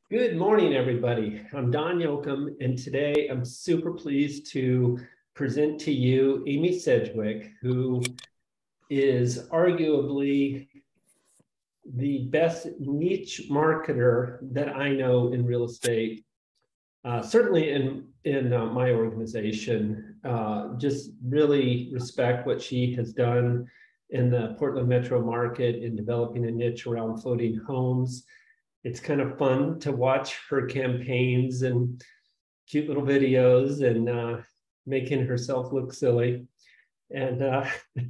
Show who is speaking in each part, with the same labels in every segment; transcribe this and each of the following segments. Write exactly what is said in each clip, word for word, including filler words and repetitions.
Speaker 1: Good morning, everybody. I'm Don Yoakum, and today I'm super pleased to present to you Amy Sedgwick, who is arguably the best niche marketer that I know in real estate. Uh, certainly in, in uh, my organization, uh, just really respect what she has done in the Portland metro market in developing a niche around floating homes. It's kind of fun to watch her campaigns and cute little videos and uh, making herself look silly. And uh,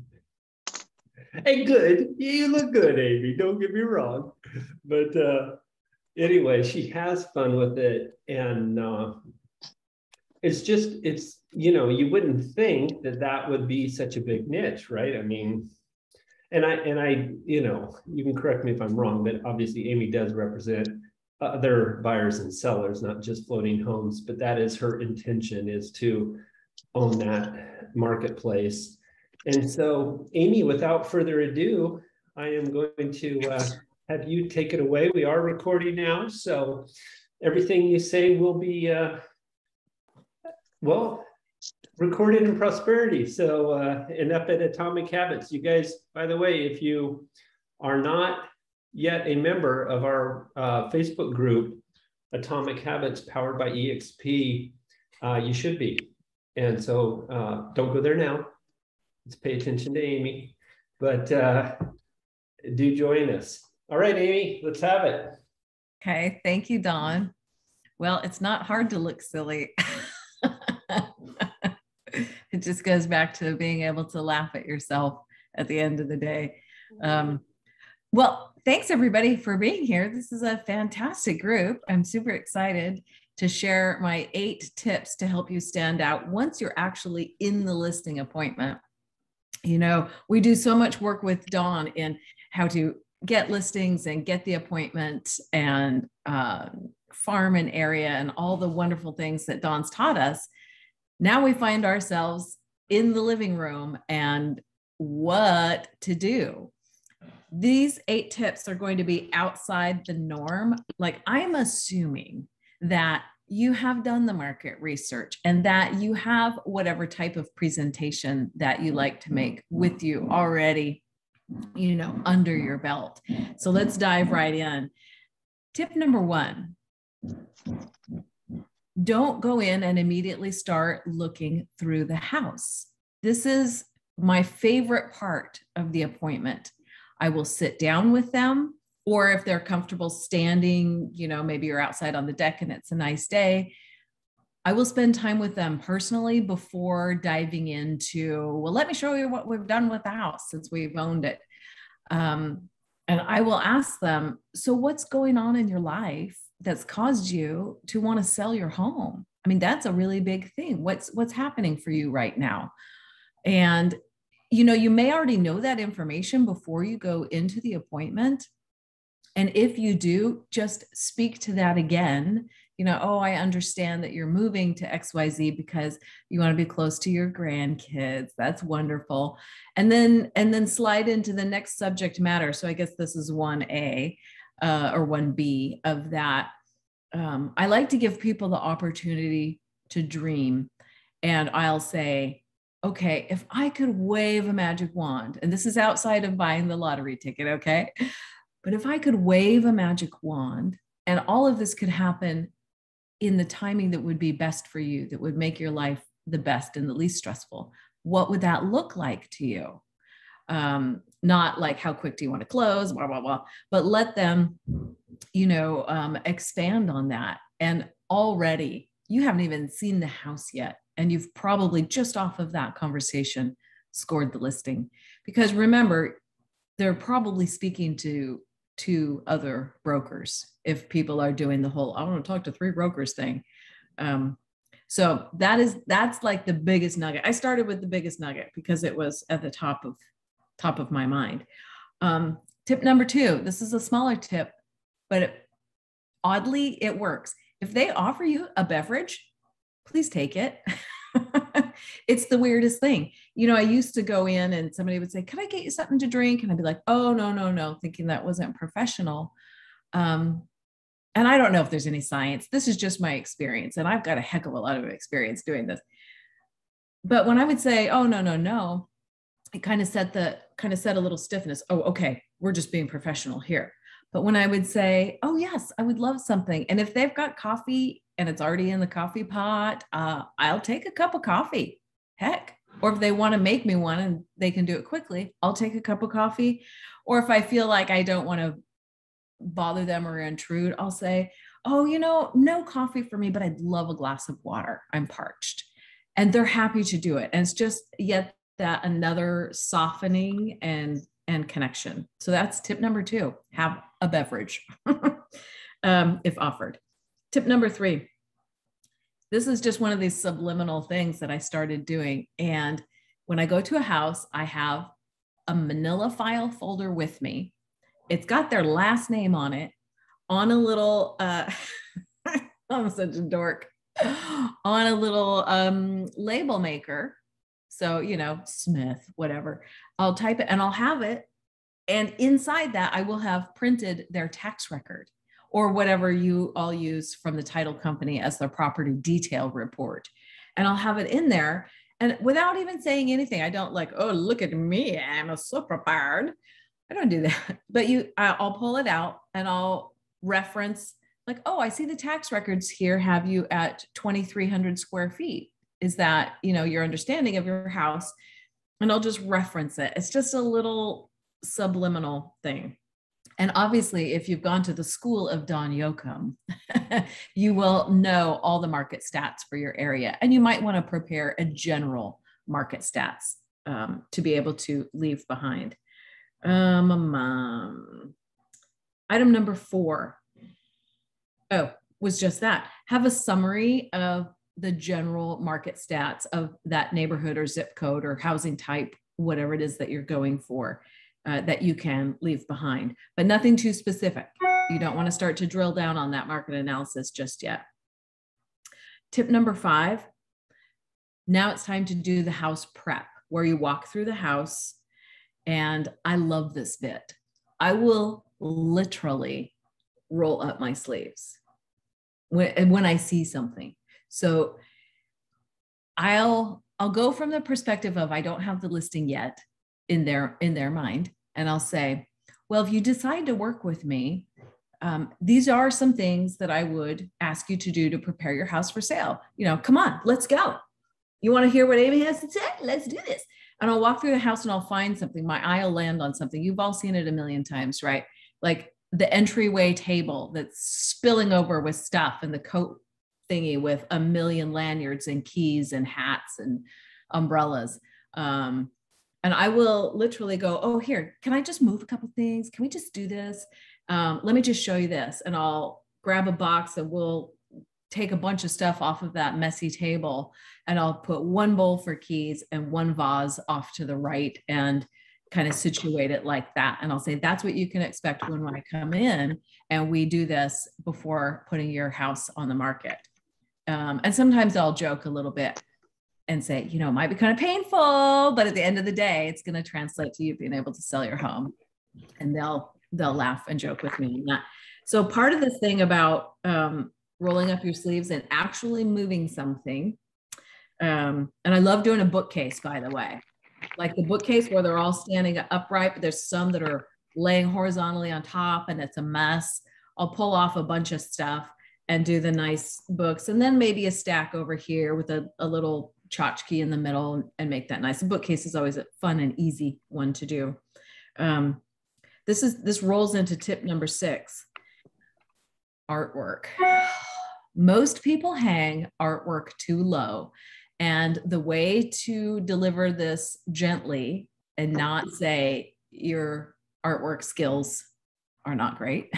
Speaker 1: hey, good. You look good, Amy. Don't get me wrong. But uh, anyway, she has fun with it. And uh, it's just, it's, you know, you wouldn't think that that would be such a big niche, right? I mean, and I, and I, you know, you can correct me if I'm wrong, but obviously Amy does represent other buyers and sellers, not just floating homes, but that is her intention, is to own that marketplace. And so, Amy, without further ado, I am going to uh, have you take it away. We are recording now, so everything you say will be, uh, well, recorded in prosperity. So, uh, and up at Atomic Habits, you guys, by the way, if you are not yet a member of our uh, Facebook group, Atomic Habits powered by E X P, uh, you should be. And so uh, don't go there now. Let's pay attention to Amy, but uh, do join us. All right, Amy, let's have it.
Speaker 2: Okay, thank you, Don. Well, it's not hard to look silly. It just goes back to being able to laugh at yourself at the end of the day. Um, well, thanks everybody for being here. This is a fantastic group. I'm super excited to share my eight tips to help you stand out once you're actually in the listing appointment. You know, we do so much work with Dawn in how to get listings and get the appointment and uh, farm an area and all the wonderful things that Dawn's taught us. Now we find ourselves in the living room and what to do. These eight tips are going to be outside the norm. Like, I'm assuming that you have done the market research and that you have whatever type of presentation that you like to make with you already, you know, under your belt. So let's dive right in. Tip number one. Don't go in and immediately start looking through the house. This is my favorite part of the appointment. I will sit down with them, or if they're comfortable standing, you know, maybe you're outside on the deck and it's a nice day, I will spend time with them personally before diving into, well, let me show you what we've done with the house since we've owned it. Um, and I will ask them, so what's going on in your life that's caused you to want to sell your home? I mean, that's a really big thing. What's what's happening for you right now? And, you know, you may already know that information before you go into the appointment. And if you do, just speak to that again. You know, oh, I understand that you're moving to X Y Z because you want to be close to your grandkids. That's wonderful. And then, and then slide into the next subject matter. So I guess this is one A uh, or one B of that. Um, I like to give people the opportunity to dream. And I'll say, okay, if I could wave a magic wand, and this is outside of buying the lottery ticket, okay? But if I could wave a magic wand and all of this could happen in the timing that would be best for you, that would make your life the best and the least stressful, what would that look like to you? Um, not like, how quick do you want to close, blah, blah, blah, but let them, you know, um, expand on that. And already you haven't even seen the house yet. And you've probably just off of that conversation scored the listing. Because remember, they're probably speaking to two other brokers if people are doing the whole, I want to talk to three brokers thing. Um, so that is, that's like the biggest nugget. I started with the biggest nugget because it was at the top of top of my mind. Um, tip number two, this is a smaller tip, but it, oddly, it works. If they offer you a beverage, please take it. It's the weirdest thing. You know, I used to go in and somebody would say, can I get you something to drink? And I'd be like, oh, no, no, no, thinking that wasn't professional. Um, and I don't know if there's any science. This is just my experience. And I've got a heck of a lot of experience doing this. But when I would say, oh, no, no, no, it kind of set the kind of set a little stiffness. Oh, okay, we're just being professional here. But when I would say, oh, yes, I would love something. And if they've got coffee and it's already in the coffee pot, uh, I'll take a cup of coffee. Heck. Or if they want to make me one and they can do it quickly, I'll take a cup of coffee. Or if I feel like I don't want to bother them or intrude, I'll say, oh, you know, no coffee for me, but I'd love a glass of water. I'm parched. And they're happy to do it. And it's just yet that another softening and, and connection. So that's tip number two, have a beverage um, if offered. Tip number three, this is just one of these subliminal things that I started doing. And when I go to a house, I have a manila file folder with me. It's got their last name on it, on a little, uh, I'm such a dork, on a little um, label maker. So, you know, Smith, whatever. I'll type it and I'll have it. And inside that, I will have printed their tax record or whatever you all use from the title company as their property detail report. And I'll have it in there. And without even saying anything, I don't like, oh, look at me, I'm so prepared. I don't do that. But you, I'll pull it out and I'll reference like, oh, I see the tax records here have you at twenty-three hundred square feet. Is that, you know, your understanding of your house? And I'll just reference it. It's just a little subliminal thing. And obviously, if you've gone to the school of Don Yoakum, you will know all the market stats for your area. And you might want to prepare a general market stats um, to be able to leave behind. Um, um, um, item number four, oh, was just that. Have a summary of the general market stats of that neighborhood or zip code or housing type, whatever it is that you're going for. Uh, that you can leave behind, but nothing too specific. You don't want to start to drill down on that market analysis just yet. Tip number five, now it's time to do the house prep, where you walk through the house. And I love this bit. I will literally roll up my sleeves when, when I see something. So I'll, I'll go from the perspective of I don't have the listing yet in their, in their mind. And I'll say, well, if you decide to work with me, um, these are some things that I would ask you to do to prepare your house for sale. You know, come on, let's go. You want to hear what Amy has to say? Let's do this. And I'll walk through the house and I'll find something. My eye will land on something. You've all seen it a million times, right? Like the entryway table that's spilling over with stuff and the coat thingy with a million lanyards and keys and hats and umbrellas. Um, And I will literally go, oh, here, can I just move a couple things? Can we just do this? Um, let me just show you this. And I'll grab a box and we'll take a bunch of stuff off of that messy table. And I'll put one bowl for keys and one vase off to the right and kind of situate it like that. And I'll say, that's what you can expect when I come in and we do this before putting your house on the market. Um, and sometimes I'll joke a little bit and say, you know, it might be kind of painful, but at the end of the day, it's going to translate to you being able to sell your home. And they'll, they'll laugh and joke with me on that. So part of this thing about um, rolling up your sleeves and actually moving something. Um, and I love doing a bookcase, by the way, like the bookcase where they're all standing upright, but there's some that are laying horizontally on top and it's a mess. I'll pull off a bunch of stuff and do the nice books. And then maybe a stack over here with a, a little tchotchke in the middle and make that nice. A bookcase is always a fun and easy one to do. Um, this is, this rolls into tip number six, artwork. Most people hang artwork too low. And the way to deliver this gently and not say your artwork skills are not great.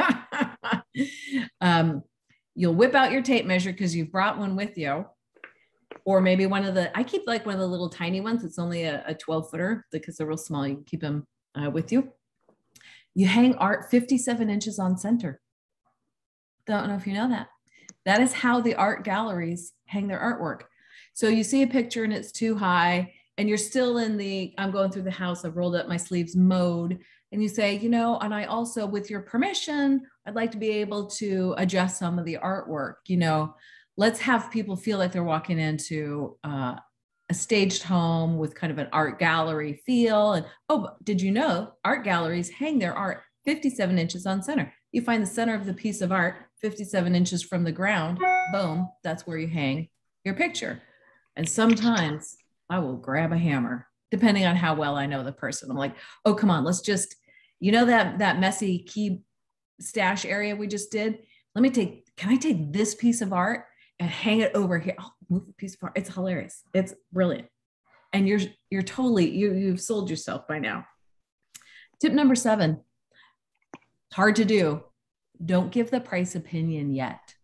Speaker 2: um, you'll whip out your tape measure because you've brought one with you. Or maybe one of the, I keep like one of the little tiny ones. It's only a, a twelve footer because they're real small. You can keep them uh, with you. You hang art fifty-seven inches on center. Don't know if you know that. That is how the art galleries hang their artwork. So you see a picture and it's too high and you're still in the, I'm going through the house, I've rolled up my sleeves mode. and you say, you know, and I also, with your permission, I'd like to be able to adjust some of the artwork. You know, let's have people feel like they're walking into uh, a staged home with kind of an art gallery feel. And oh, did you know art galleries hang their art fifty-seven inches on center? You find the center of the piece of art fifty-seven inches from the ground, boom, that's where you hang your picture. And sometimes I will grab a hammer, depending on how well I know the person. I'm like, oh, come on, let's just, you know, that, that messy key stash area we just did? Let me take, can I take this piece of art and hang it over here? Oh, move the piece of art. It's hilarious. It's brilliant. And you're, you're totally, you, you've sold yourself by now. Tip number seven, hard to do. Don't give the price opinion yet.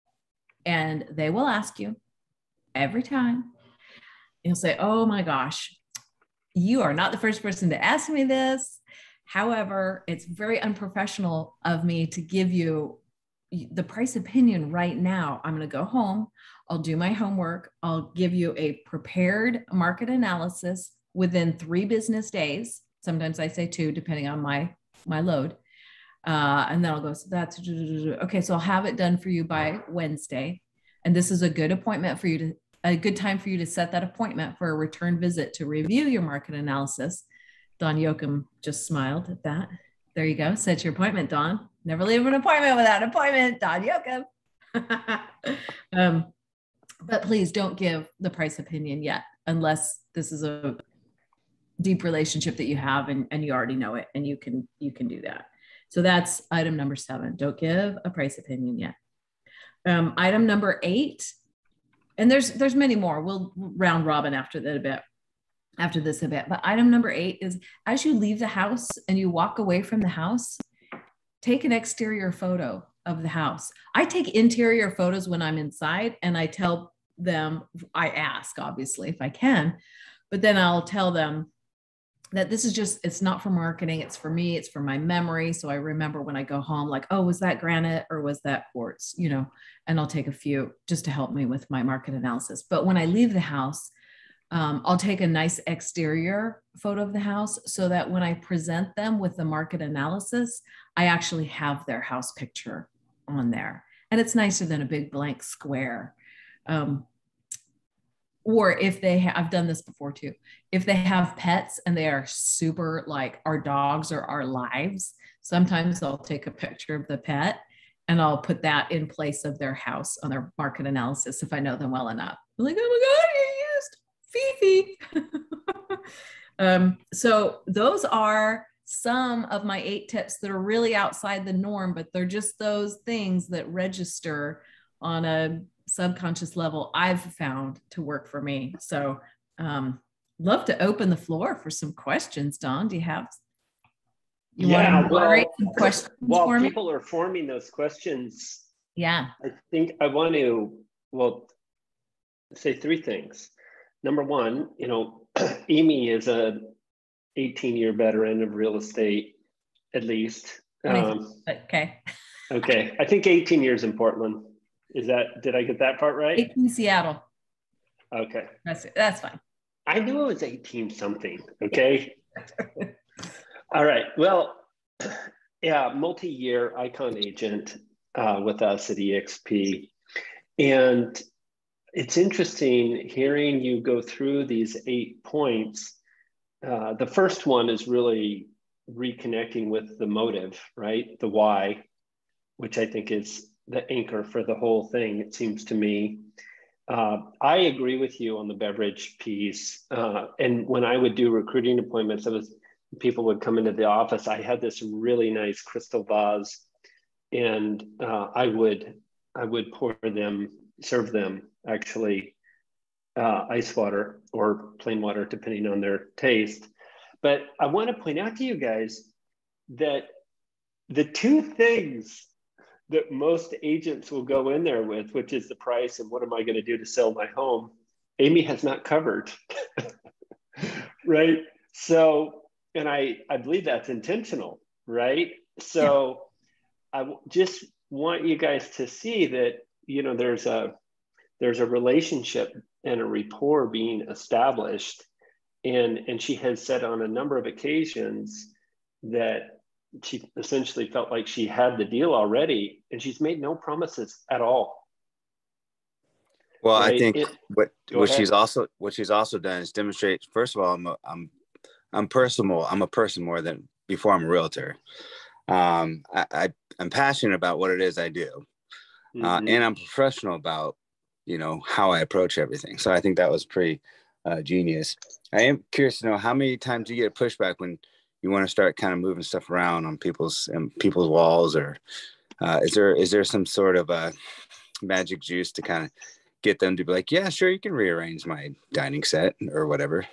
Speaker 2: And they will ask you every time. You'll say, oh my gosh, you are not the first person to ask me this. However, it's very unprofessional of me to give you the price opinion right now. I'm going to go home. I'll do my homework. I'll give you a prepared market analysis within three business days. Sometimes I say two, depending on my, my load. Uh, and then I'll go, so that's, okay, so I'll have it done for you by Wednesday. And this is a good appointment for you to, a good time for you to set that appointment for a return visit to review your market analysis. Don Yoakum just smiled at that. There you go. Set your appointment, Don. Never leave an appointment without an appointment, Don Yoakum. um, but please don't give the price opinion yet, unless this is a deep relationship that you have and, and you already know it, and you can, you can do that. So that's item number seven. Don't give a price opinion yet. Um, item number eight, and there's there's many more. We'll round robin after that a bit, after this a bit. But item number eight is, as you leave the house and you walk away from the house, take an exterior photo of the house. I take interior photos when I'm inside, and I tell them, I ask obviously if I can, but then I'll tell them that this is just, it's not for marketing. It's for me. It's for my memory. So I remember when I go home, like, oh, was that granite or was that quartz, you know, and I'll take a few just to help me with my market analysis. But when I leave the house, um, I'll take a nice exterior photo of the house so that when I present them with the market analysis, I actually have their house picture on there. And it's nicer than a big blank square. Um, Or if they have, I've done this before too, if they have pets and they are super like our dogs or our lives, sometimes I'll take a picture of the pet and I'll put that in place of their house on their market analysis if I know them well enough. I'm like, oh my God, you used Fifi. um, so those are some of my eight tips that are really outside the norm, but they're just those things that register on a subconscious level I've found to work for me. So um, love to open the floor for some questions. Don, do you have? You
Speaker 3: yeah,
Speaker 2: want to moderate well, some questions
Speaker 3: while
Speaker 2: for
Speaker 3: people
Speaker 2: me?
Speaker 3: are forming those questions,
Speaker 2: yeah,
Speaker 3: I think I want to, well, say three things. Number one, you know, Amy is a eighteen year veteran of real estate, at least. Um,
Speaker 2: okay.
Speaker 3: okay, I think eighteen years in Portland. Is that, did I get that part right?
Speaker 2: eighteen Seattle.
Speaker 3: Okay.
Speaker 2: That's that's fine.
Speaker 3: I knew it was eighteen something, okay? All right, well, yeah, multi-year icon agent uh, with us at E X P. And it's interesting hearing you go through these eight points. Uh, the first one is really reconnecting with the motive, right? The why, which I think is the anchor for the whole thing, it seems to me. Uh, I agree with you on the beverage piece. Uh, and when I would do recruiting appointments, it was people would come into the office. I had this really nice crystal vase, and uh, I would I would pour them, serve them actually uh, ice water or plain water, depending on their taste. But I want to point out to you guys that the two things that most agents will go in there with, which is the price and what am I going to do to sell my home, Amy has not covered, right? So, and I, I believe that's intentional, right? So yeah. I just want you guys to see that, you know, there's a, there's a relationship and a rapport being established. And, and she has said on a number of occasions that she essentially felt like she had the deal already, and she's made no promises at all.
Speaker 4: Well,
Speaker 3: right?
Speaker 4: I think
Speaker 3: it,
Speaker 4: what what
Speaker 3: ahead.
Speaker 4: she's also what she's also done is demonstrate. First of all, I'm a, I'm I'm personal. I'm a person more than before I'm a realtor. Um, I, I I'm passionate about what it is I do, mm-hmm. uh, and I'm professional about you know how I approach everything. So I think that was pretty uh, genius. I am curious to know how many times you get pushback when you want to start kind of moving stuff around on people's um, people's walls, or uh, is there is there some sort of a magic juice to kind of get them to be like, yeah, sure, you can rearrange my dining set or whatever?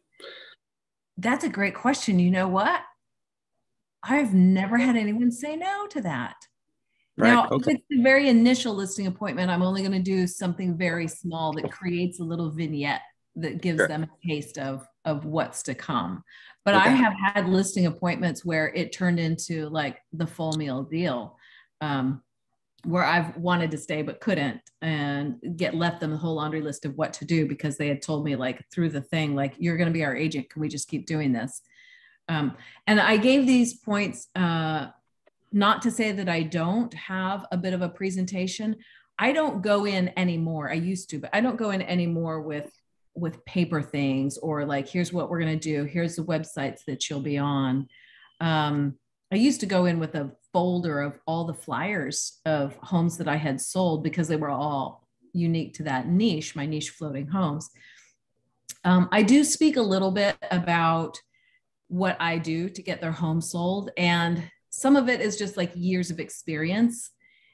Speaker 2: That's a great question. You know what? I've never had anyone say no to that. Right. Now, okay. If it's the very initial listing appointment, I'm only going to do something very small that creates a little vignette that gives sure. them a taste of, of what's to come. But okay. I have had listing appointments where it turned into like the full meal deal, um, where I've wanted to stay but couldn't, and get left them the whole laundry list of what to do because they had told me like through the thing, like, you're going to be our agent. Can we just keep doing this? Um, and I gave these points, uh, not to say that I don't have a bit of a presentation. I don't go in anymore. I used to, but I don't go in anymore with, with paper things or like, here's what we're going to do. Here's the websites that you'll be on. Um, I used to go in with a folder of all the flyers of homes that I had sold because they were all unique to that niche, my niche, floating homes. Um, I do speak a little bit about what I do to get their home sold. And some of it is just like years of experience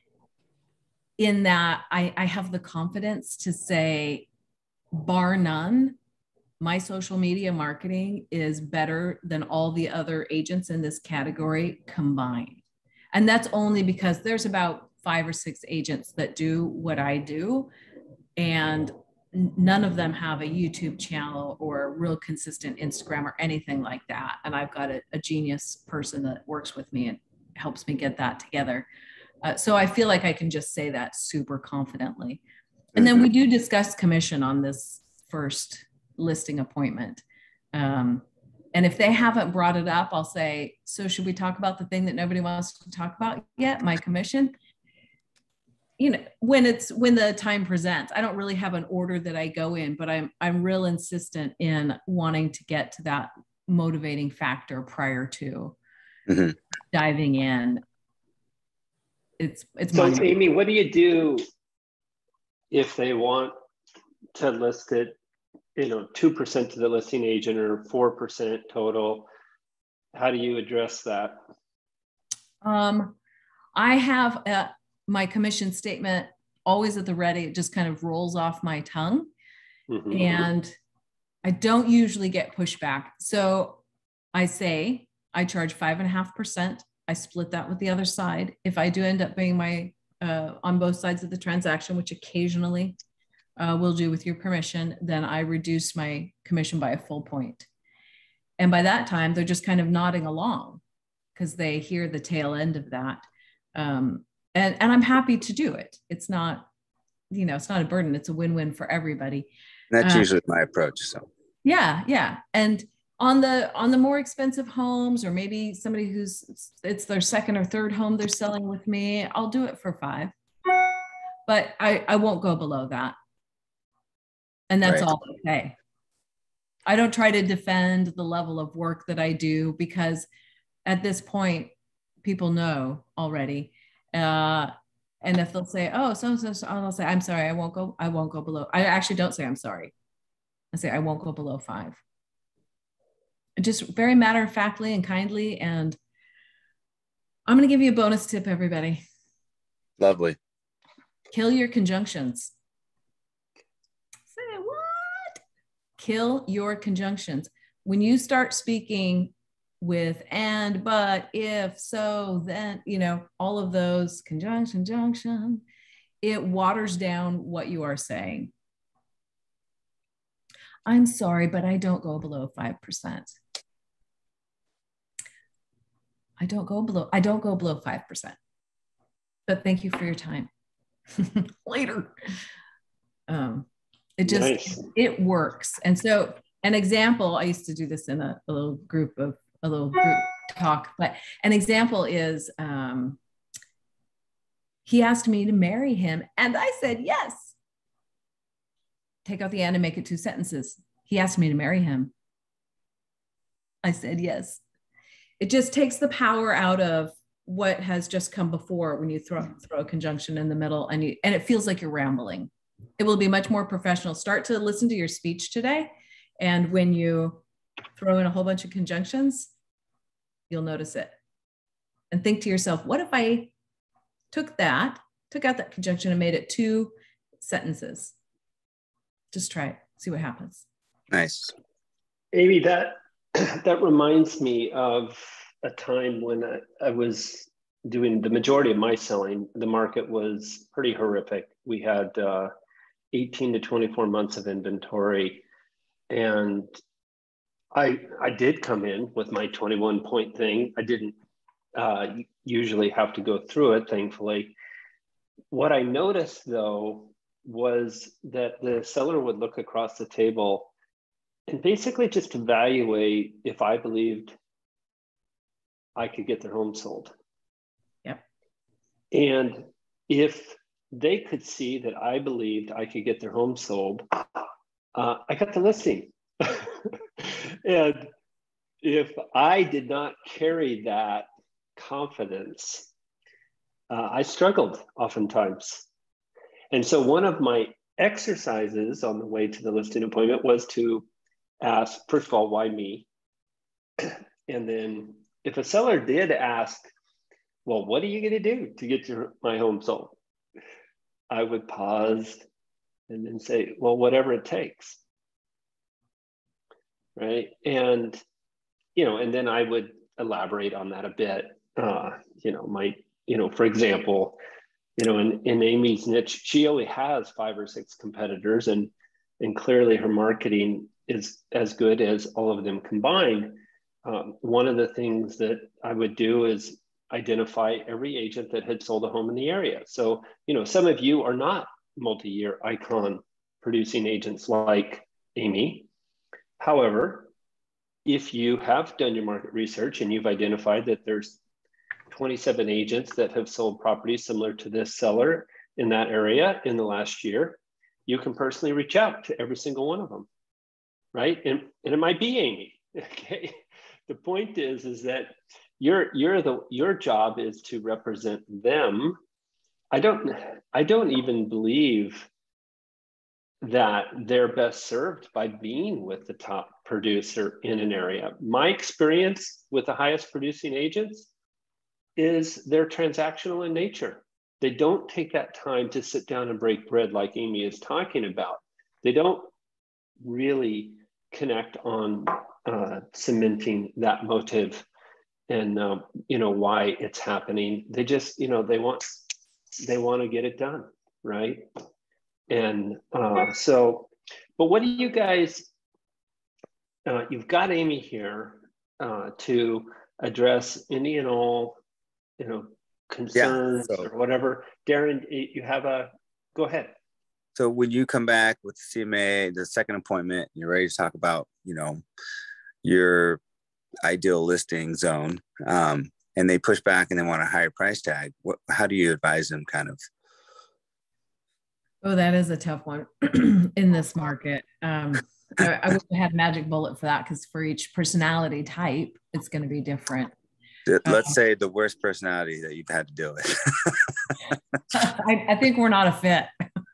Speaker 2: in that I, I have the confidence to say, bar none, my social media marketing is better than all the other agents in this category combined. And that's only because there's about five or six agents that do what I do. And none of them have a YouTube channel or a real consistent Instagram or anything like that. And I've got a, a genius person that works with me and helps me get that together. Uh, so I feel like I can just say that super confidently. And then we do discuss commission on this first listing appointment. Um, and if they haven't brought it up, I'll say, so should we talk about the thing that nobody wants to talk about yet, my commission? You know, when it's, when the time presents. I don't really have an order that I go in, but I'm, I'm real insistent in wanting to get to that motivating factor prior to mm-hmm. diving in. It's, it's
Speaker 3: so
Speaker 2: monumental.
Speaker 3: Amy, what do you do if they want to list it, you know, two percent to the listing agent or four percent total? How do you address that?
Speaker 2: Um, I have a, my commission statement always at the ready. It just kind of rolls off my tongue. Mm-hmm. And I don't usually get pushback. So I say, I charge five and a half percent. I split that with the other side. If I do end up being my, uh, on both sides of the transaction, which occasionally uh, we'll do with your permission, then I reduce my commission by a full point. And by that time, they're just kind of nodding along because they hear the tail end of that. Um, And, and I'm happy to do it. It's not, you know, it's not a burden. It's a win-win for everybody.
Speaker 4: That's
Speaker 2: uh,
Speaker 4: usually my approach. So
Speaker 2: yeah, yeah. And on the on the more expensive homes, or maybe somebody who's it's their second or third home they're selling with me, I'll do it for five. But I, I won't go below that. And that's right. all okay. I don't try to defend the level of work that I do because at this point, people know already. Uh, and if they'll say, oh, so, so, so, I'll say, I'm sorry, I won't go, I won't go below. I actually don't say I'm sorry. I say, I won't go below five. Just very matter of factly and kindly. And I'm going to give you a bonus tip, everybody.
Speaker 4: Lovely.
Speaker 2: Kill your conjunctions. Say what? Kill your conjunctions. When you start speaking with and, but, if, so, then, you know, all of those conjunction, junction, it waters down what you are saying. I'm sorry, but I don't go below five percent. I don't go below, I don't go below five percent. But thank you for your time. Later. Um, it just, nice. It works. And so an example, I used to do this in a, a little group of a little group talk, but an example is um, he asked me to marry him and I said yes. Take out the and and make it two sentences. He asked me to marry him. I said yes. It just takes the power out of what has just come before when you throw throw a conjunction in the middle and you and it feels like you're rambling. It will be much more professional. Start to listen to your speech today, and when you throw in a whole bunch of conjunctions, you'll notice it. And think to yourself, what if I took that, took out that conjunction and made it two sentences? Just try it, see what happens.
Speaker 4: Nice.
Speaker 3: Amy, that that reminds me of a time when I, I was doing the majority of my selling. The market was pretty horrific. We had uh, eighteen to twenty-four months of inventory. And I, I did come in with my twenty-one point thing. I didn't uh, usually have to go through it, thankfully. What I noticed though was that the seller would look across the table and basically just evaluate if I believed I could get their home sold.
Speaker 2: Yep.
Speaker 3: And if they could see that I believed I could get their home sold, uh, I got the listing. And if I did not carry that confidence, uh, I struggled oftentimes. And so one of my exercises on the way to the listing appointment was to ask, first of all, why me? And then if a seller did ask, well, what are you going to do to get your, my home sold? I would pause and then say, well, whatever it takes. Right. And, you know, and then I would elaborate on that a bit. Uh, you know, my, you know, for example, you know, in, in Amy's niche, she only has five or six competitors, and, and clearly her marketing is as good as all of them combined. Um, one of the things that I would do is identify every agent that had sold a home in the area. So, you know, some of you are not multi-year icon producing agents like Amy. However, if you have done your market research and you've identified that there's twenty-seven agents that have sold properties similar to this seller in that area in the last year, you can personally reach out to every single one of them, right? And, and it might be Amy, okay? The point is, is that you're, you're the, your job is to represent them. I don't, I don't even believe that they're best served by being with the top producer in an area. My experience with the highest producing agents is they're transactional in nature. They don't take that time to sit down and break bread like Amy is talking about. They don't really connect on uh, cementing that motive and uh, you know, why it's happening. They just, you know, they want, they want to get it done, right? And uh, so, but what do you guys, uh, you've got Amy here uh, to address any and all, you know, concerns yeah, so, or whatever. Darren, you have a, go ahead.
Speaker 4: So when you come back with the C M A, the second appointment, you're ready to talk about, you know, your ideal listing zone, um, and they push back and they want a higher price tag. What, how do you advise them kind of?
Speaker 2: Oh, that is a tough one in this market. Um, I, I wish I had a magic bullet for that, because for each personality type, it's going to be different.
Speaker 4: Let's uh, say the worst personality that you've had to deal with.
Speaker 2: I, I think we're not a fit.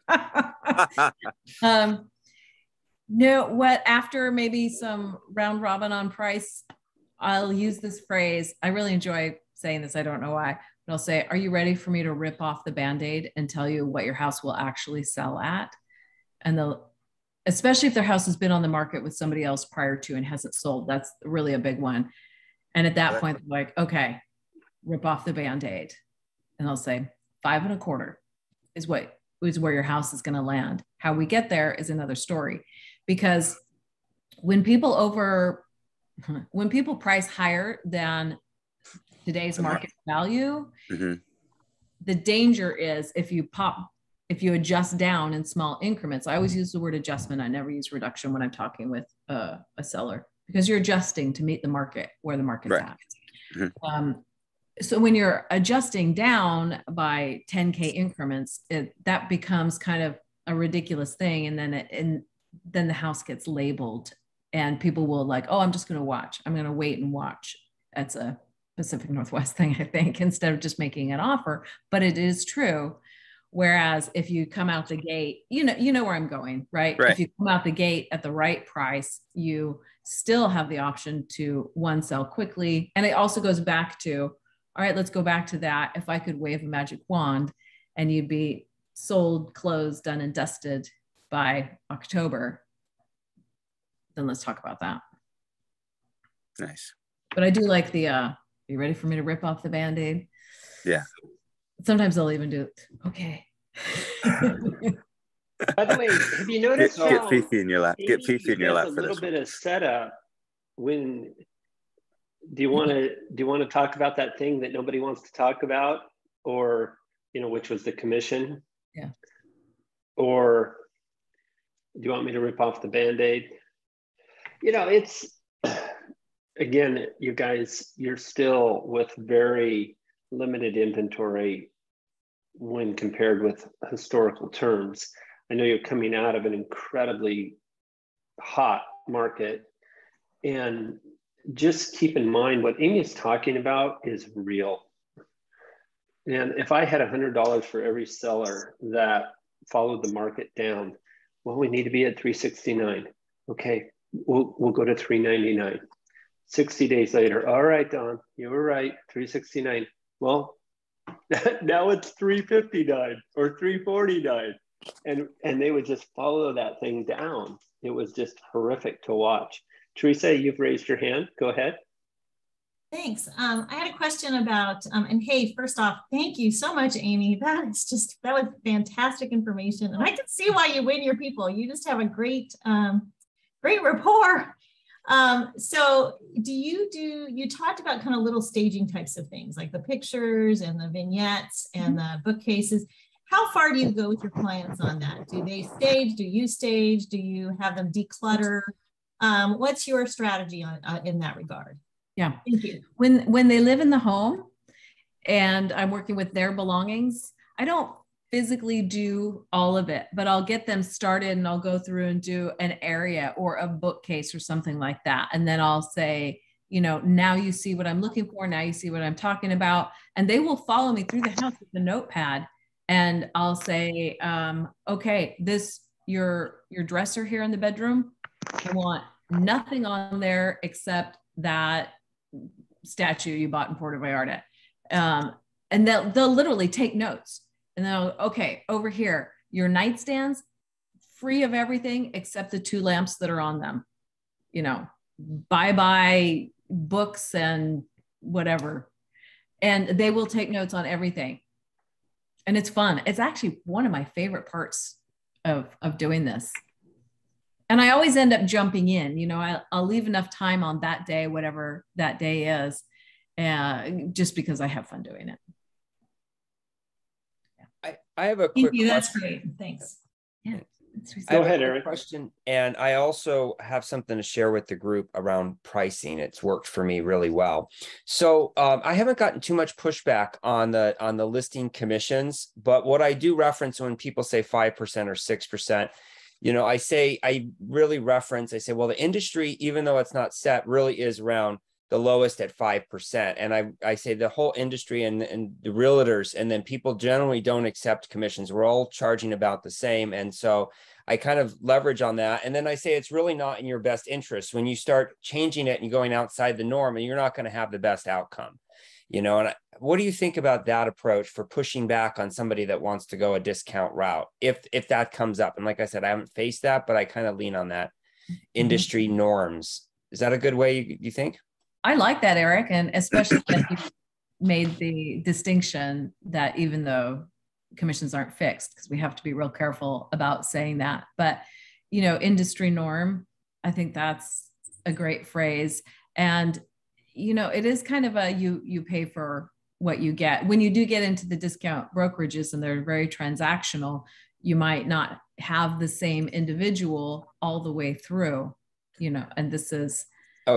Speaker 2: um, no, what after maybe some round robin on price, I'll use this phrase. I really enjoy saying this. I don't know why. I'll say, are you ready for me to rip off the Band-Aid and tell you what your house will actually sell at? And they'll, especially if their house has been on the market with somebody else prior to and hasn't sold, that's really a big one. And at that point, they're like, okay, rip off the Band-Aid. And I'll say, five and a quarter is what is where your house is going to land. How we get there is another story, because when people over, when people price higher than today's market value, mm-hmm. the danger is if you pop, if you adjust down in small increments. I always use the word adjustment. I never use reduction when I'm talking with uh, a seller, because you're adjusting to meet the market where the market's right. at. Mm-hmm. Um, so when you're adjusting down by ten K increments, it, that becomes kind of a ridiculous thing. And then it, and then the house gets labeled and people will like, oh, I'm just going to watch. I'm going to wait and watch. That's a Pacific Northwest thing, I think, instead of just making an offer. But it is true. Whereas if you come out the gate, you know, you know where I'm going, right?
Speaker 4: Right.
Speaker 2: If you come out the gate at the right price, you still have the option to one, sell quickly. And it also goes back to, all right, let's go back to that. If I could wave a magic wand and you'd be sold, closed, done and dusted by October, then let's talk about that.
Speaker 4: Nice.
Speaker 2: But I do like the, uh, are you ready for me to rip off the Band-Aid?
Speaker 4: Yeah.
Speaker 2: Sometimes they'll even do, okay.
Speaker 3: By the way, have you noticed
Speaker 4: Get, get
Speaker 3: how
Speaker 4: Fifi in your lap. Get
Speaker 3: Amy
Speaker 4: Fifi in your
Speaker 3: does
Speaker 4: lap
Speaker 3: a
Speaker 4: for
Speaker 3: little
Speaker 4: this
Speaker 3: bit
Speaker 4: one.
Speaker 3: of setup when, do you want to, do you want to talk about that thing that nobody wants to talk about, or, you know, which was the commission?
Speaker 2: Yeah.
Speaker 3: Or do you want me to rip off the Band-Aid? You know, it's, again, you guys, you're still with very limited inventory when compared with historical terms. I know you're coming out of an incredibly hot market, and just keep in mind what Amy's talking about is real. And if I had one hundred dollars for every seller that followed the market down, well, we need to be at three sixty-nine. Okay, we'll, we'll go to three ninety-nine. sixty days later, all right, Don, you were right, three sixty-nine. Well, now it's three fifty-nine or three forty-nine. And, and they would just follow that thing down. It was just horrific to watch. Teresa, you've raised your hand. Go ahead.
Speaker 5: Thanks. Um, I had a question about, um, and hey, first off, thank you so much, Amy. That is just, that was fantastic information. And I can see why you win your people. You just have a great, um, great rapport. Um, so do you do, you talked about kind of little staging types of things like the pictures and the vignettes and the bookcases. How far do you go with your clients on that? Do they stage? Do you stage? Do you have them declutter? Um, what's your strategy on, uh, in that regard?
Speaker 2: Yeah.
Speaker 5: Thank you.
Speaker 2: When, when they live in the home and I'm working with their belongings, I don't physically do all of it, but I'll get them started and I'll go through and do an area or a bookcase or something like that. And then I'll say, you know, now you see what I'm looking for. Now you see what I'm talking about. And they will follow me through the house with a notepad. And I'll say, um, okay, this, your, your dresser here in the bedroom, I want nothing on there except that statue you bought in Puerto Vallarta. Um, and they'll, they'll literally take notes. And then, okay, over here, your nightstands, free of everything except the two lamps that are on them. You know, bye-bye books and whatever. And they will take notes on everything. And it's fun. It's actually one of my favorite parts of, of doing this. And I always end up jumping in, you know, I, I'll leave enough time on that day, whatever that day is, uh, just because I have fun doing it.
Speaker 6: I, I have a
Speaker 5: Thank
Speaker 6: quick
Speaker 5: you. That's
Speaker 6: question.
Speaker 5: great. Thanks.
Speaker 2: Yeah.
Speaker 6: I have
Speaker 3: Go ahead,
Speaker 6: a quick
Speaker 3: Eric.
Speaker 6: question, and I also have something to share with the group around pricing. It's worked for me really well. So um, I haven't gotten too much pushback on the on the listing commissions, but what I do reference when people say five percent or six percent, you know, I say, I really reference, I say, well, the industry, even though it's not set, really is around the lowest at five percent. And I, I say the whole industry and, and the realtors, and then people generally don't accept commissions. We're all charging about the same. And so I kind of leverage on that. And then I say, it's really not in your best interest when you start changing it and you're going outside the norm, and you're not going to have the best outcome, you know. And I, what do you think about that approach for pushing back on somebody that wants to go a discount route? If, if that comes up, and like I said, I haven't faced that, but I kind of lean on that industry mm-hmm. norms. Is that a good way you, you think?
Speaker 2: I like that, Eric. And especially that you made the distinction that even though commissions aren't fixed, because we have to be real careful about saying that, but, you know, industry norm, I think that's a great phrase. And, you know, it is kind of a, you, you pay for what you get. When you do get into the discount brokerages and they're very transactional, you might not have the same individual all the way through, you know, and this is,
Speaker 6: oh yeah,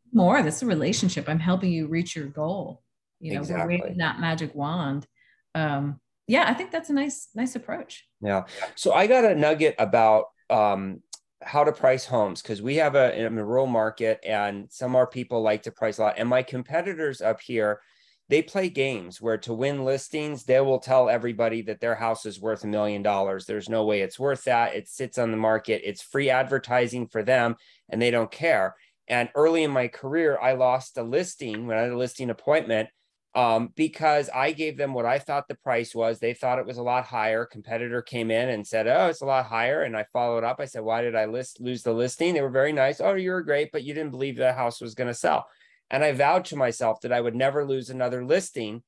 Speaker 2: more. That's a relationship. I'm helping you reach your goal. You know,
Speaker 6: Exactly.
Speaker 2: we're waving that magic wand. Um, yeah, I think that's a nice, nice approach.
Speaker 6: Yeah. So I got a nugget about um, how to price homes, because we have a, in a rural market and some of our people like to price a lot. And my competitors up here, they play games where to win listings, they will tell everybody that their house is worth a million dollars. There's no way it's worth that. It sits on the market. It's free advertising for them and they don't care. And early in my career, I lost a listing when I had a listing appointment um, because I gave them what I thought the price was. They thought it was a lot higher. Competitor came in and said, oh, it's a lot higher. And I followed up. I said, why did I list lose the listing? They were very nice. Oh, you were great, but you didn't believe the house was going to sell. And I vowed to myself that I would never lose another listing,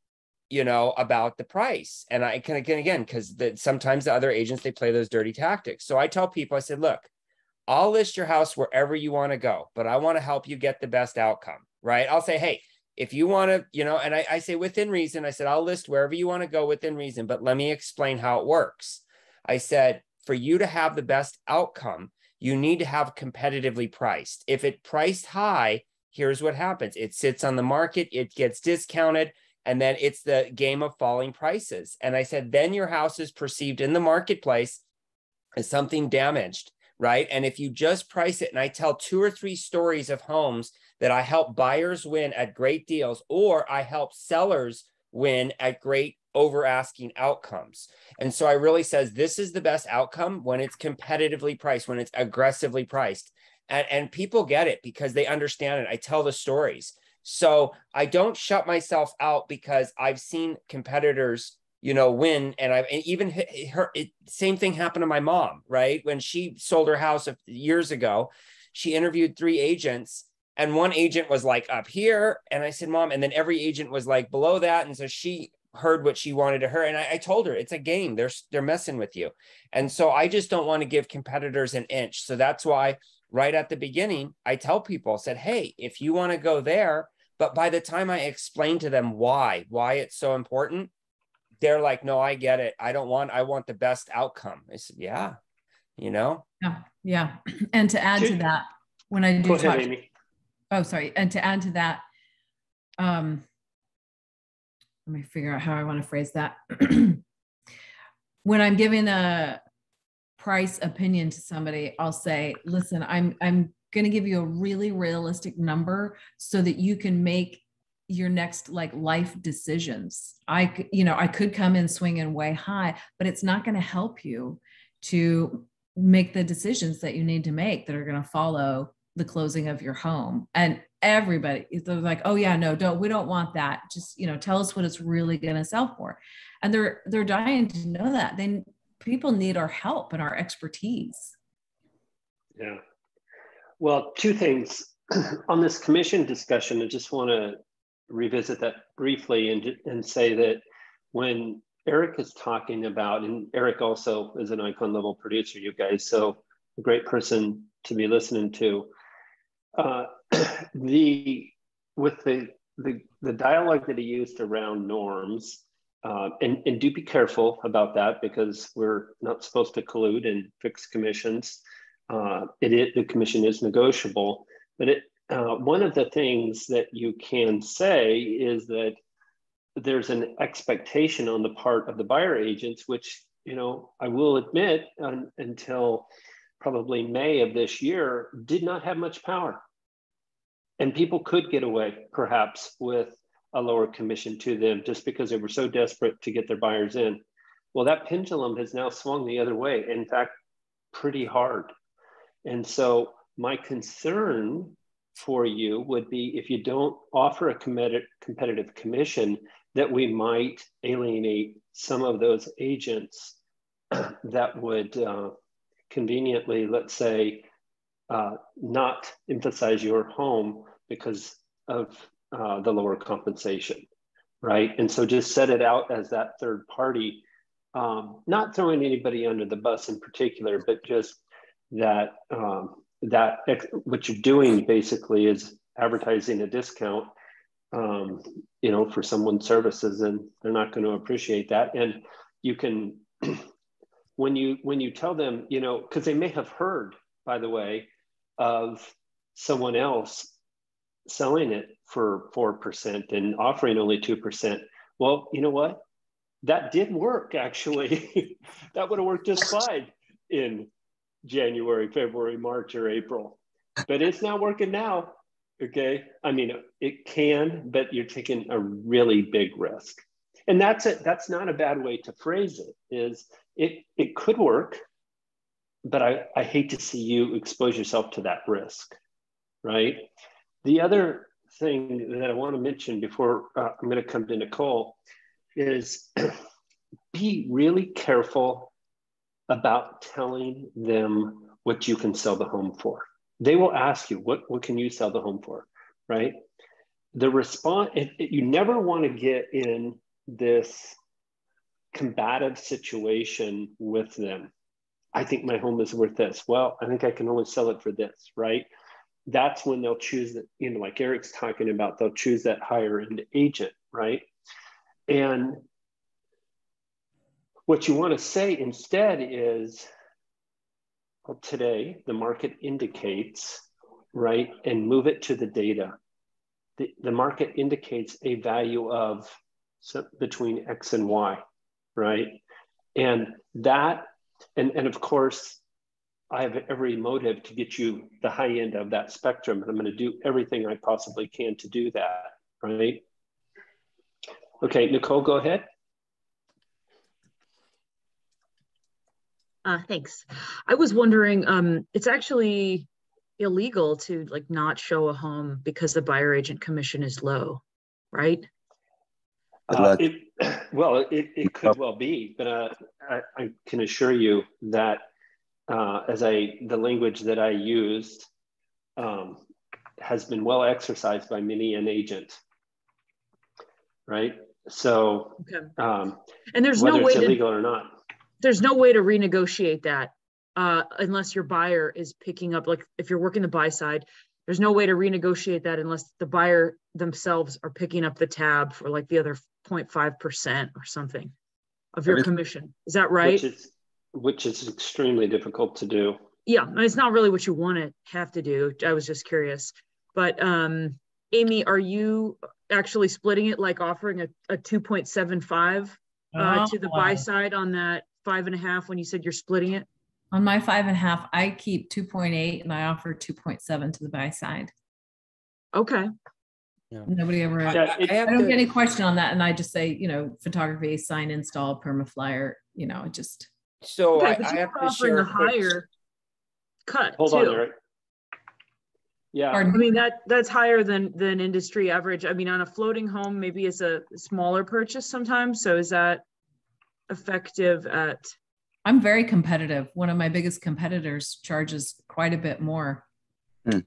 Speaker 6: you know, about the price. And I can, again, again, because sometimes the other agents, they play those dirty tactics. So I tell people, I said, look, I'll list your house wherever you want to go, but I want to help you get the best outcome, right? I'll say, hey, if you want to, you know, and I, I say within reason, I said, I'll list wherever you want to go within reason, but let me explain how it works. I said, for you to have the best outcome, you need to have competitively priced. If it priced high, here's what happens. It sits on the market, it gets discounted, and then it's the game of falling prices. And I said, then your house is perceived in the marketplace as something damaged, right? And if you just price it, and I tell two or three stories of homes that I help buyers win at great deals, or I help sellers win at great over asking outcomes. And so I really says, this is the best outcome when it's competitively priced, when it's aggressively priced. And, and people get it because they understand it. I tell the stories. So I don't shut myself out because I've seen competitors, you know, win. And I've and even her, it, same thing happened to my mom, right? When she sold her house years ago, she interviewed three agents and one agent was like up here. And I said, Mom, and then every agent was like below that. And so she heard what she wanted to her. And I, I told her it's a game. They're, they're messing with you. And so I just don't want to give competitors an inch. So that's why right at the beginning, I tell people, I said, hey, if you want to go there, but by the time I explain to them why, why it's so important, they're like, no, I get it. I don't want, I want the best outcome. I said, yeah, you know?
Speaker 2: Yeah. Yeah. And to add to that, when I do
Speaker 3: Go
Speaker 2: talk,
Speaker 3: ahead, Amy.
Speaker 2: oh, sorry. And to add to that, um, let me figure out how I want to phrase that. When I'm giving a price opinion to somebody, I'll say, listen, I'm, I'm going to give you a really realistic number so that you can make your next like life decisions. I could, you know, I could come in swinging way high, but it's not going to help you to make the decisions that you need to make that are going to follow the closing of your home. And everybody is like, oh yeah, no, don't, we don't want that. Just, you know, tell us what it's really going to sell for. And they're, they're dying to know that. Then people need our help and our expertise.
Speaker 3: Yeah. Well, two things on this commission discussion. I just want to revisit that briefly and, and say that when Eric is talking about, and Eric also is an icon level producer, you guys, so a great person to be listening to. Uh, the with the, the the dialogue that he used around norms, uh, and and do be careful about that because we're not supposed to collude and fix commissions. Uh, it, it the commission is negotiable, but it uh, one of the things that you can say is that there's an expectation on the part of the buyer agents, which, you know, I will admit um, until probably May of this year did not have much power. And people could get away perhaps with a lower commission to them just because they were so desperate to get their buyers in. Well, that pendulum has now swung the other way, in fact, pretty hard. And so my concern for you would be if you don't offer a competitive commission, that we might alienate some of those agents that would uh, conveniently, let's say, uh, not emphasize your home because of uh, the lower compensation, right? And so just set it out as that third party, um, not throwing anybody under the bus in particular, but just that um, that what you're doing basically is advertising a discount, um, you know, for someone's services, and they're not going to appreciate that. And you can, when you when you tell them, you know, because they may have heard, by the way, of someone else selling it for four percent and offering only two percent. Well, you know what? That did work, actually. That would have worked just fine in January, February, March, or April. But it's not working now, okay? I mean, it can, but you're taking a really big risk. And that's it. That's not a bad way to phrase it, is it, it could work, but I, I hate to see you expose yourself to that risk, right? The other thing that I want to mention before uh, I'm going to come to Nicole is be really careful about telling them what you can sell the home for. They will ask you, what, what can you sell the home for, right? The response, it, it, you never want to get in this combative situation with them. I think my home is worth this. Well, I think I can only sell it for this, right? That's when they'll choose that, you know, like Eric's talking about, they'll choose that higher end agent, right? And what you want to say instead is, well, today the market indicates, right? And move it to the data. The, the market indicates a value of so between X and Y, right? And that, and, and of course, I have every motive to get you the high end of that spectrum. And I'm going to do everything I possibly can to do that, right? Okay, Nicole, go ahead.
Speaker 7: Uh, thanks. I was wondering, um, it's actually illegal to like not show a home because the buyer agent commission is low, right?
Speaker 3: Uh, it, well, it, it could well be, but uh, I, I can assure you that uh, as I, the language that I used um, has been well exercised by many an agent, right? So,
Speaker 7: okay.
Speaker 3: um,
Speaker 7: and there's
Speaker 3: whether
Speaker 7: no way
Speaker 3: it's
Speaker 7: to,
Speaker 3: illegal or not.
Speaker 7: There's no way to renegotiate that uh, unless your buyer is picking up, like if you're working the buy side, there's no way to renegotiate that unless the buyer themselves are picking up the tab for like the other zero point five percent or something of your commission. Is that right?
Speaker 3: Which is, which is extremely difficult to do.
Speaker 7: Yeah, it's not really what you want to have to do. I was just curious. But um, Amy, are you actually splitting it, like offering a, a two point seven five uh,
Speaker 2: oh,
Speaker 7: to the
Speaker 2: wow.
Speaker 7: buy side on that five and a half when you said you're splitting it?
Speaker 2: On my five and a half, I keep two point eight and I offer two point seven to the buy side.
Speaker 7: Okay.
Speaker 2: Yeah. Nobody ever,
Speaker 3: yeah,
Speaker 2: I, I don't to, get any question on that. And I just say, you know, photography, sign, install, permaflyer, you know, it just.
Speaker 6: So
Speaker 7: okay,
Speaker 6: I,
Speaker 7: but
Speaker 6: I
Speaker 7: you're
Speaker 6: have to
Speaker 7: offering
Speaker 6: share
Speaker 7: a higher cut
Speaker 3: Hold
Speaker 7: too.
Speaker 3: on, Eric. Yeah.
Speaker 7: I mean, that that's higher than than industry average. I mean, on a floating home, maybe it's a smaller purchase sometimes. So is that effective at?
Speaker 2: I'm very competitive. One of my biggest competitors charges quite a bit more.
Speaker 4: Hmm.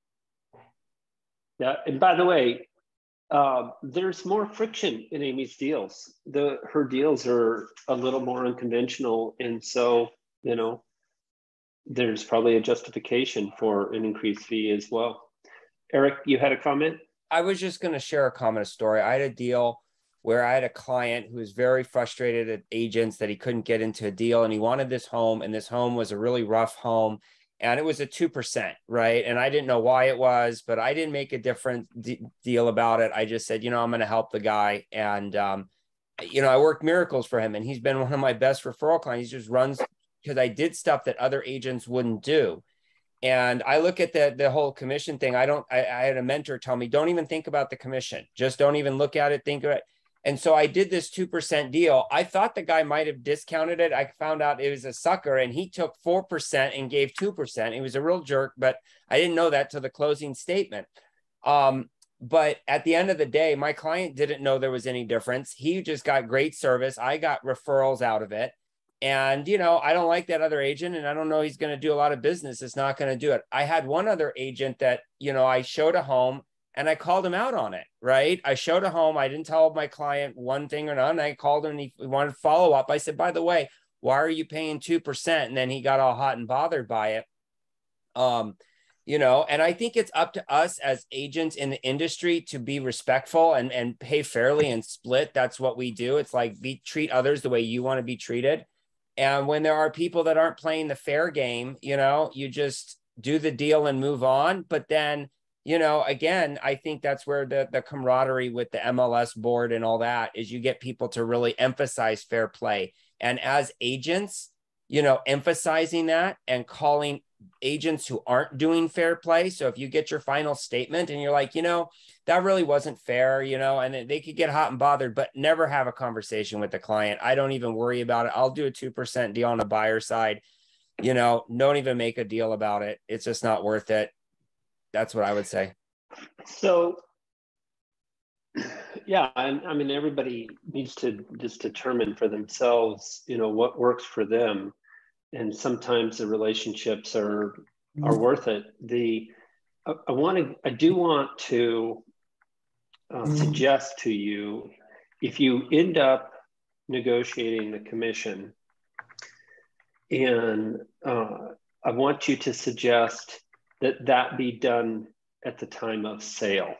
Speaker 3: Yeah, and by the way, uh, there's more friction in Amy's deals. The her deals are a little more unconventional, and so you know, there's probably a justification for an increased fee as well. Eric, you had a comment?
Speaker 6: I was just going to share a comment, a story. I had a deal where I had a client who was very frustrated at agents that he couldn't get into a deal, and he wanted this home, and this home was a really rough home, and it was a two percent, right? And I didn't know why it was, but I didn't make a different de- deal about it. I just said, you know, I'm going to help the guy. And, um, you know, I worked miracles for him, and he's been one of my best referral clients. He just runs because I did stuff that other agents wouldn't do. And I look at the, the whole commission thing. I don't, I, I had a mentor tell me, don't even think about the commission. Just don't even look at it, think of it. And so I did this two percent deal. I thought the guy might have discounted it. I found out it was a sucker, and he took four percent and gave two percent. He was a real jerk, but I didn't know that till the closing statement. Um, but at the end of the day, my client didn't know there was any difference. He just got great service. I got referrals out of it. And, you know, I don't like that other agent, and I don't know he's going to do a lot of business. It's not going to do it. I had one other agent that, you know, I showed a home and I called him out on it, right? I showed a home. I didn't tell my client one thing or none. I called him and he wanted to follow up. I said, by the way, why are you paying two percent? And then he got all hot and bothered by it. Um, you know, and I think it's up to us as agents in the industry to be respectful and, and pay fairly and split. That's what we do. It's like be, treat others the way you want to be treated. And when there are people that aren't playing the fair game, you know, you just do the deal and move on. But then you know, again, I think that's where the, the camaraderie with the M L S board and all that is, you get people to really emphasize fair play. And as agents, you know, emphasizing that and calling agents who aren't doing fair play. So if you get your final statement and you're like, you know, that really wasn't fair, you know, and they could get hot and bothered, but never have a conversation with the client. I don't even worry about it. I'll do a two percent deal on the buyer side, you know, don't even make a deal about it. It's just not worth it. That's what I would say.
Speaker 3: So, yeah, I, I mean, everybody needs to just determine for themselves, you know, what works for them. And sometimes the relationships are are worth it. The I, I want to, I do want to uh, suggest to you, if you end up negotiating the commission, and uh, I want you to suggest that that be done at the time of sale.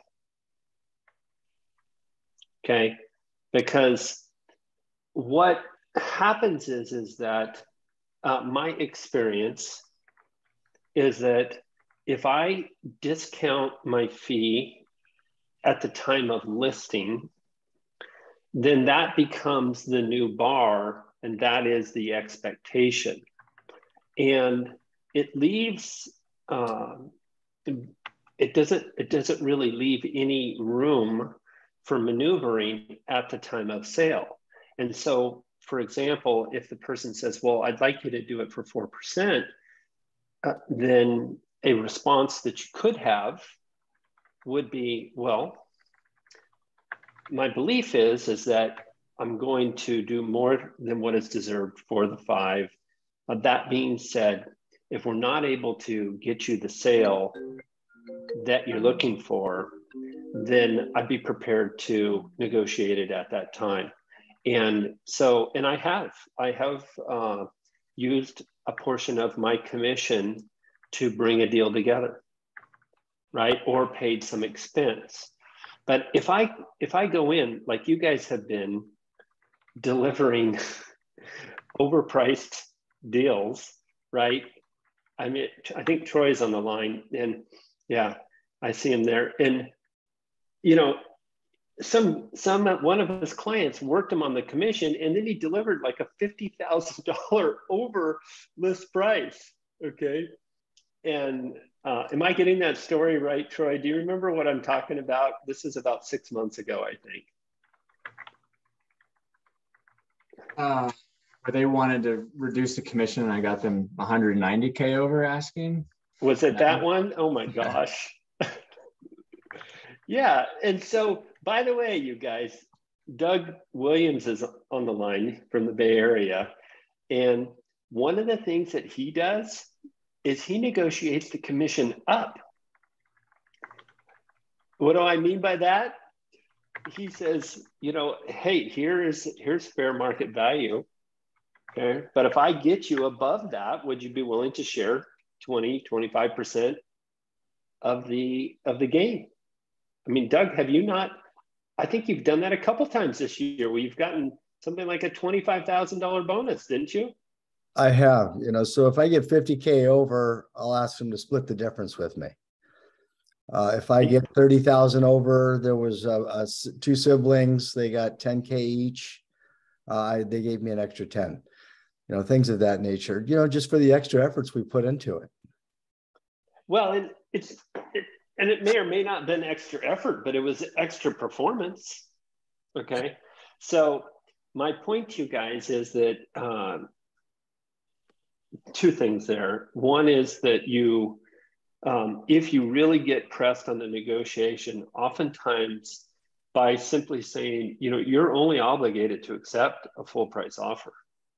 Speaker 3: Okay, because what happens is, is that uh, my experience is that if I discount my fee at the time of listing, then that becomes the new bar, and that is the expectation. And it leaves, uh, it doesn't, it doesn't really leave any room for maneuvering at the time of sale. And so, for example, if the person says, well, I'd like you to do it for four percent, uh, then a response that you could have would be, well, my belief is, is that I'm going to do more than what is deserved for the five. Uh, that being said, if we're not able to get you the sale that you're looking for, then I'd be prepared to negotiate it at that time. And so, and I have, I have uh, used a portion of my commission to bring a deal together, right? Or paid some expense. But if I, if I go in, like you guys have been delivering overpriced deals, right? I mean, I think Troy's on the line, and yeah, I see him there. And, you know, some, some, one of his clients worked him on the commission, and then he delivered like a fifty thousand dollars over list price, okay? And uh, am I getting that story right, Troy? Do you remember what I'm talking about? This is about six months ago, I think.
Speaker 8: Uh, they wanted to reduce the commission, and I got them one hundred ninety K over asking.
Speaker 3: Was it that one? Oh my gosh. Yeah, and so, by the way, you guys, Doug Williams is on the line from the Bay Area. And one of the things that he does is he negotiates the commission up. What do I mean by that? He says, you know, hey, here is, here's fair market value, okay? But if I get you above that, would you be willing to share twenty, twenty-five percent of the, of the gain? I mean, Doug, have you not, I think you've done that a couple times this year where you've gotten something like a twenty-five thousand dollars bonus, didn't you?
Speaker 9: I have, you know, so if I get fifty K over, I'll ask them to split the difference with me. Uh, if I get thirty thousand over, there was uh, uh, two siblings, they got ten K each. Uh, they gave me an extra ten, you know, things of that nature, you know, just for the extra efforts we put into it.
Speaker 3: Well, it, it's, it, and it may or may not have been extra effort, but it was extra performance. Okay. So my point to you guys is that um, two things there. One is that you, um, if you really get pressed on the negotiation, oftentimes by simply saying, you know, you're only obligated to accept a full price offer.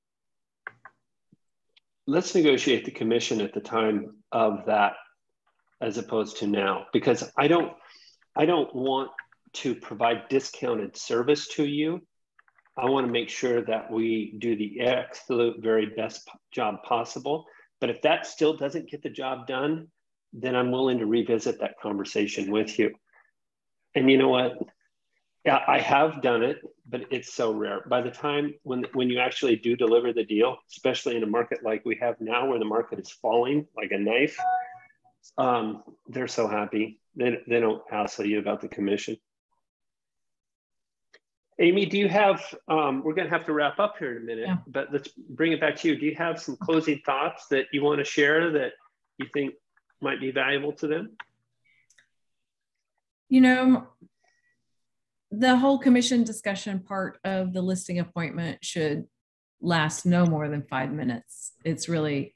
Speaker 3: Let's negotiate the commission at the time of that, as opposed to now, because I don't, I don't want to provide discounted service to you. I want to make sure that we do the absolute very best job possible. But if that still doesn't get the job done, then I'm willing to revisit that conversation with you. And you know what? Yeah, I have done it, but it's so rare. By the time when, when you actually do deliver the deal, especially in a market like we have now where the market is falling like a knife, um, they're so happy. They, they don't hassle you about the commission. Amy, do you have, um, we're going to have to wrap up here in a minute, yeah. but let's bring it back to you. Do you have some closing thoughts that you want to share that you think might be valuable to them?
Speaker 2: You know, the whole commission discussion part of the listing appointment should last no more than five minutes. It's really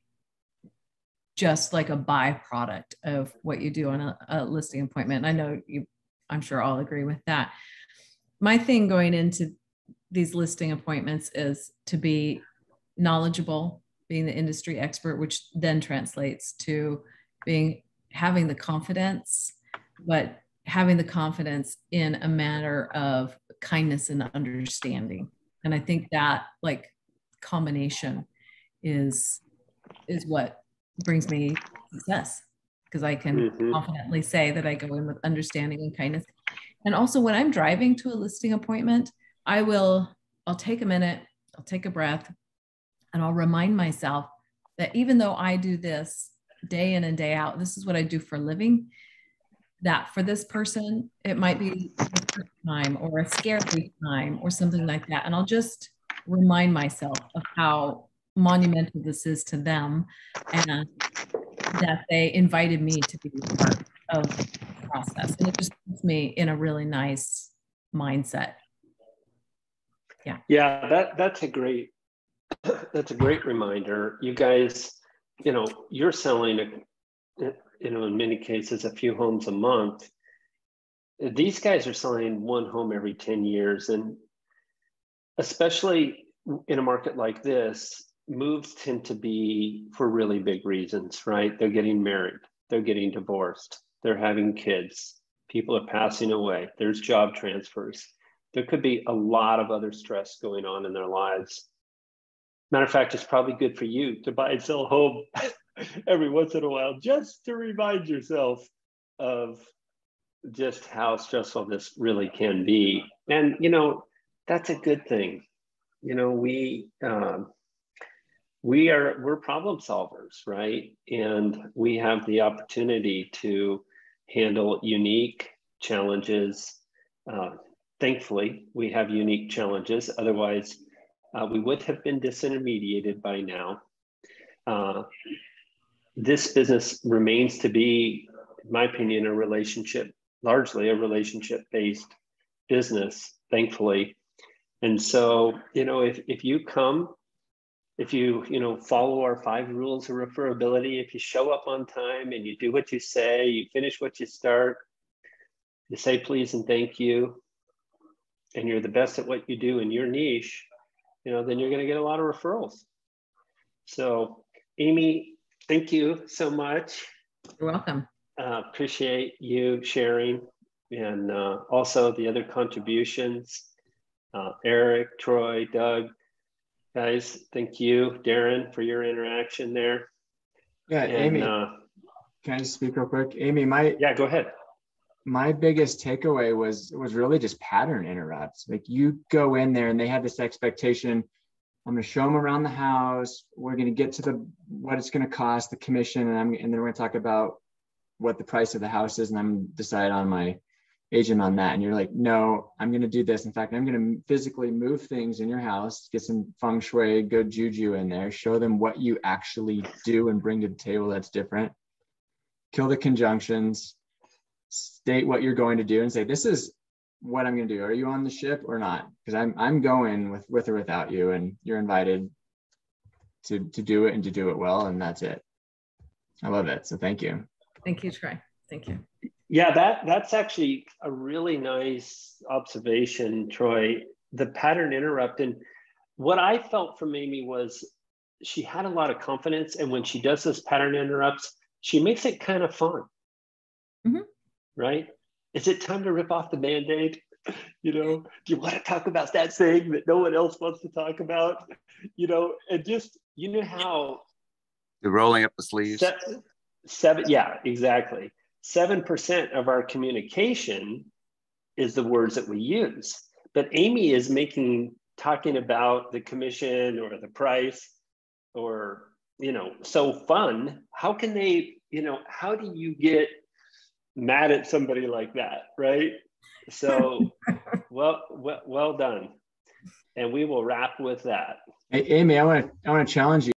Speaker 2: just like a byproduct of what you do on a, a listing appointment. I know you, I'm sure all agree with that. My thing going into these listing appointments is to be knowledgeable, being the industry expert, which then translates to being, having the confidence, but having the confidence in a manner of kindness and understanding. And I think that like combination is, is what brings me success, because I can mm-hmm. confidently say that I go in with understanding and kindness. And also when I'm driving to a listing appointment, I will, I'll take a minute, I'll take a breath, and I'll remind myself that even though I do this day in and day out, this is what I do for a living, that for this person, it might be a first time or a scary time or something like that. And I'll just remind myself of how monumental this is to them and that they invited me to be part of the process. And it just puts me in a really nice mindset. Yeah.
Speaker 3: Yeah, that that's a great, that's a great reminder. You guys, you know, you're selling, a, you know, in many cases, a few homes a month. These guys are selling one home every ten years. And especially in a market like this, moves tend to be for really big reasons, right? They're getting married, they're getting divorced, they're having kids, people are passing away, there's job transfers. There could be a lot of other stress going on in their lives. Matter of fact, it's probably good for you to buy and sell a home every once in a while, just to remind yourself of just how stressful this really can be. And, you know, that's a good thing. You know, we, um, we are, we're problem solvers, right? And we have the opportunity to handle unique challenges. Uh, thankfully, we have unique challenges. Otherwise, uh, we would have been disintermediated by now. Uh, this business remains to be, in my opinion, a relationship, largely a relationship-based business, thankfully. And so, you know, if, if you come, if you, you know, follow our five rules of referability, if you show up on time and you do what you say, you finish what you start, you say please and thank you, and you're the best at what you do in your niche, you know, then you're going to get a lot of referrals. So, Amy, thank you so much.
Speaker 2: You're welcome.
Speaker 3: Uh, appreciate you sharing, and uh, also the other contributions. Uh, Eric, Troy, Doug, guys, thank you. Darren, for your interaction there.
Speaker 8: Yeah,
Speaker 3: and,
Speaker 8: Amy,
Speaker 3: uh,
Speaker 8: can I just speak real quick? Amy, my
Speaker 3: yeah, go ahead.
Speaker 8: My biggest takeaway was was really just pattern interrupts. Like you go in there and they have this expectation. I'm going to show them around the house. We're going to get to the what it's going to cost, the commission, and I'm and then we're going to talk about what the price of the house is, and I'm decide on my agent on that. And you're like, no, I'm going to do this. In fact, I'm going to physically move things in your house, get some feng shui, good juju in there, show them what you actually do and bring to the table that's different. Kill the conjunctions, state what you're going to do, and say, this is what I'm going to do. Are you on the ship or not? Because I'm I'm going with with or without you, and you're invited to to do it and to do it well, and that's it. I love it. So thank you.
Speaker 2: Thank you, Troy. Thank you.
Speaker 3: Yeah, that that's actually a really nice observation, Troy. The pattern interrupt. And what I felt from Amy was she had a lot of confidence, and when she does those pattern interrupts, she makes it kind of fun.
Speaker 2: Mm-hmm.
Speaker 3: Right? Is it time to rip off the Band-Aid? You know, do you want to talk about that thing that no one else wants to talk about? You know, and just, you know how
Speaker 4: the rolling up the sleeves.
Speaker 3: Seven, seven yeah, exactly. Seven percent of our communication is the words that we use. But Amy is making, talking about the commission or the price or, you know, so fun. How can they, you know, how do you get mad at somebody like that, right? So, well, well, well done. And we will wrap with that.
Speaker 8: Hey, Amy, I want to I want to challenge you.